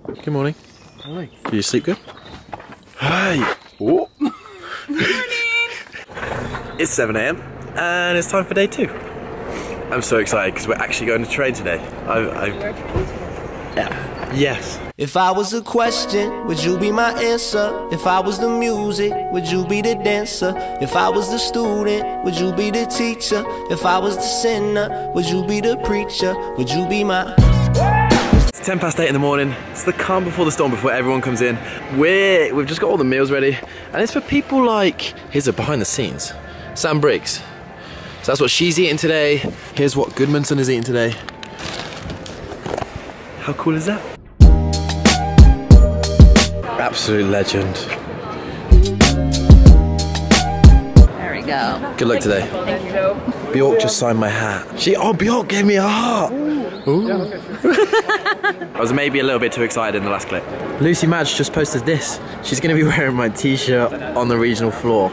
Good morning. Morning. Did you sleep good? Hi. Oh. It's 7 AM and it's time for day 2. I'm so excited because we're actually going to train today. Yeah. Yes. If I was a question, would you be my answer? If I was the music, would you be the dancer? If I was the student, would you be the teacher? If I was the sinner, would you be the preacher? Would you be my... It's 10 past 8 in the morning. It's the calm before the storm, before everyone comes in. We've just got all the meals ready. And it's for people like, here's a behind the scenes. Sam Briggs. So that's what she's eating today. Here's what Goodmanson is eating today. How cool is that? Absolute legend. There we go. Good luck today. Thank you. Bjork just signed my hat. Bjork gave me a heart. Ooh. I was maybe a little bit too excited in the last clip. Lucy Madge just posted this. She's gonna be wearing my t-shirt on the regional floor.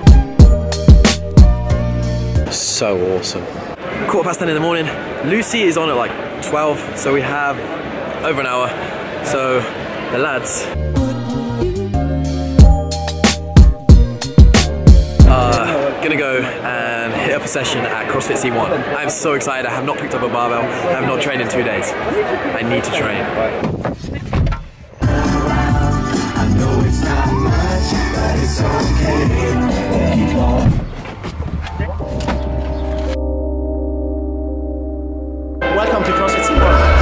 So awesome. 10:15 in the morning. Lucy is on at like 12, so we have over an hour. So the lads are gonna go and hit up a session at CrossFit C1. I'm so excited. I have not picked up a barbell. I have not trained in 2 days. I need to train. I know it's not much, but it's okay. Keep on. Welcome to CrossFit C1.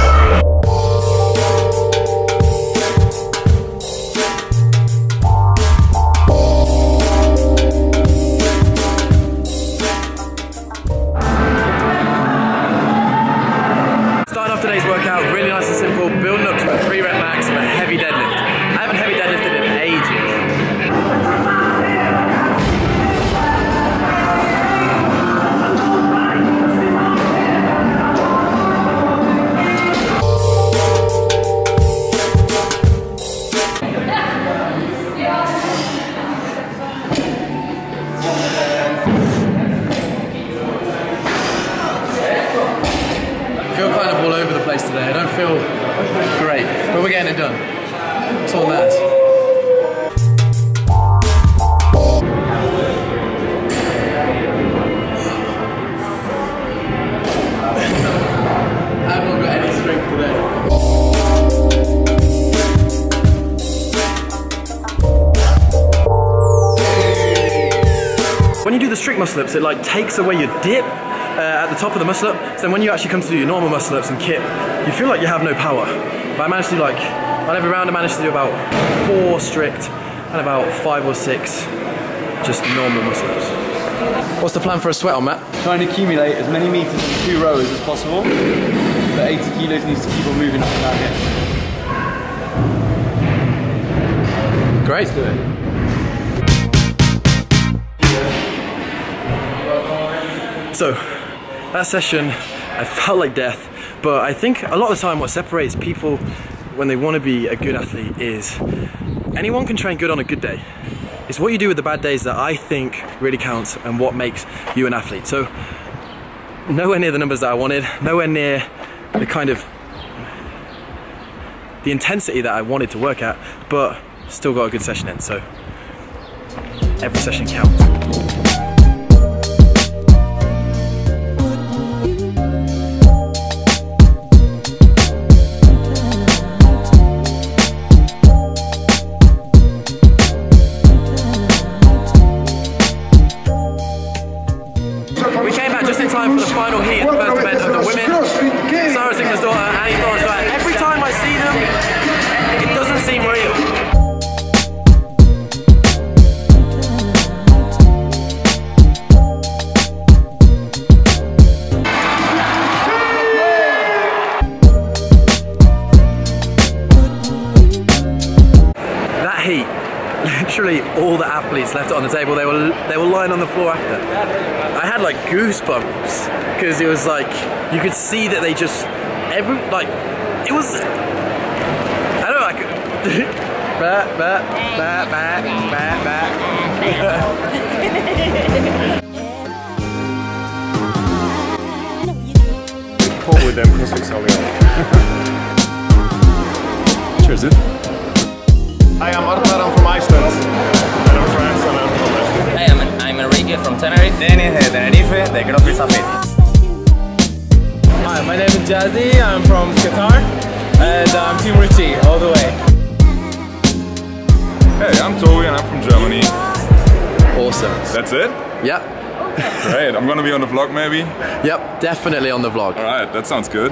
Starting off today's workout, really nice and simple, building up to a 3 rep max of a heavy deadlift. I haven't heavy deadlifted in ages. I feel kind of all over the place today. I don't feel great, but we're getting it done. It's all that. I've not got any strength today. When you do the strict muscle ups, it like takes away your dip at the top of the muscle up. So then when you actually come to do your normal muscle ups and kip, you feel like you have no power. But I managed to do like, on every round I managed to do about 4 strict and about 5 or 6 just normal muscle ups. What's the plan for a sweat on, Matt? Trying to accumulate as many meters in 2 rows as possible. But 80 kilos needs to keep on moving up and down here. Great. Let's do it. So, that session, I felt like death, but I think a lot of the time what separates people when they want to be a good athlete is anyone can train good on a good day. It's what you do with the bad days that I think really counts and what makes you an athlete. So, nowhere near the numbers that I wanted, nowhere near the kind of the intensity that I wanted to work at, but still got a good session in, so every session counts. For the final heat at the first event of the women. Sarah Sigma's daughter, Annie Thorne's daughter. Every time I see them, it doesn't seem real. That heat, literally all the athletes left it on the table. They were lying on the floor after. I had like goosebumps because it was like you could see that they just it was I don't know like Caught with them CrossFit Solid. True. is it? Hi, I'm Artar, I'm from Iceland. And I'm France, and I'm from Iceland. Hey, I'm Enrique from Tenerife. Dennis de Tenerife, de CrossFit Safety. Hi, my name is Jazzy, I'm from Qatar, and I'm Team Richie, all the way. Hey, I'm Toby and I'm from Germany. Awesome. That's it? Yep. Great, I'm gonna be on the vlog maybe? Yep, definitely on the vlog. Alright, that sounds good.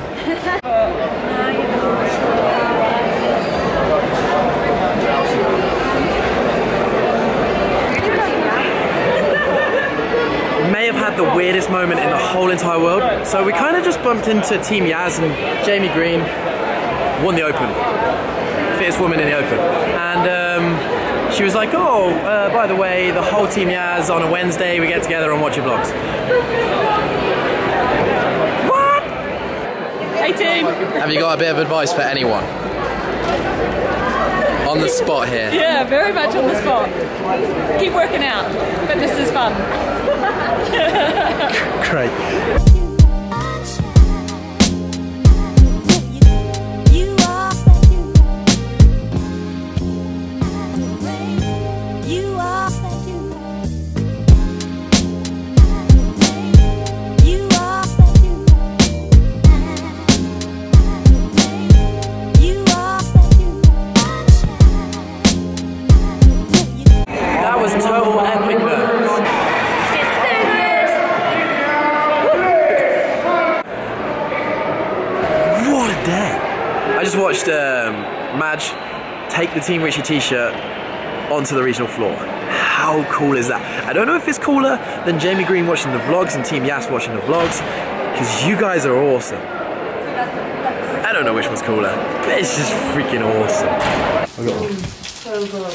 May have had the weirdest moment in the whole entire world. So we kind of just bumped into Team Yaz and Jamie Green won the Open. Fittest woman in the Open. And she was like, oh, by the way, the whole Team Yaz on a Wednesday, we get together and watch your vlogs. What? Hey team! Have you got a bit of advice for anyone? On the spot here. Yeah, very much on the spot. Keep working out. Fitness is fun. Great. That was total epic though. What a day. I just watched Madge take the Team Richie t-shirt onto the regional floor. How cool is that? I don't know if it's cooler than Jamie Green watching the vlogs and Team Yas watching the vlogs, because you guys are awesome. I don't know which one's cooler, but it's just freaking awesome. I got one. So good.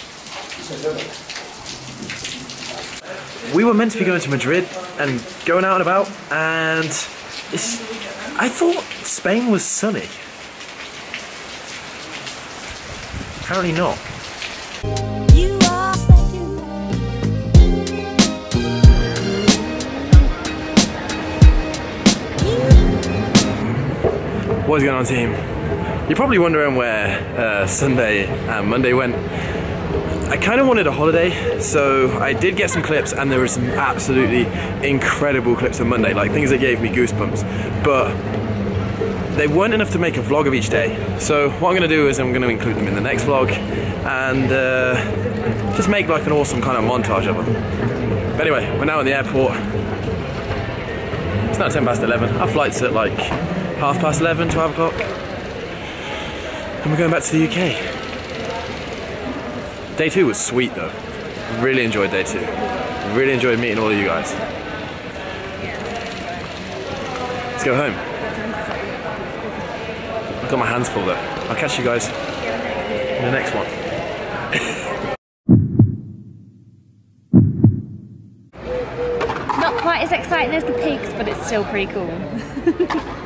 We were meant to be going to Madrid and going out and about, and I thought Spain was sunny. Apparently not. What's going on, team? You're probably wondering where Sunday and Monday went. I kind of wanted a holiday, so I did get some clips, and there were some absolutely incredible clips on Monday, like things that gave me goosebumps, but they weren't enough to make a vlog of each day. So what I'm going to do is I'm going to include them in the next vlog and just make like an awesome kind of montage of them. But anyway, we're now in the airport. It's now 11:10. Our flight's at like 11:30, 12 o'clock. And we're going back to the UK. Day 2 was sweet though. Really enjoyed day 2. Really enjoyed meeting all of you guys. Let's go home. I've got my hands full though. I'll catch you guys in the next one. Not quite as exciting as the pigs, but it's still pretty cool.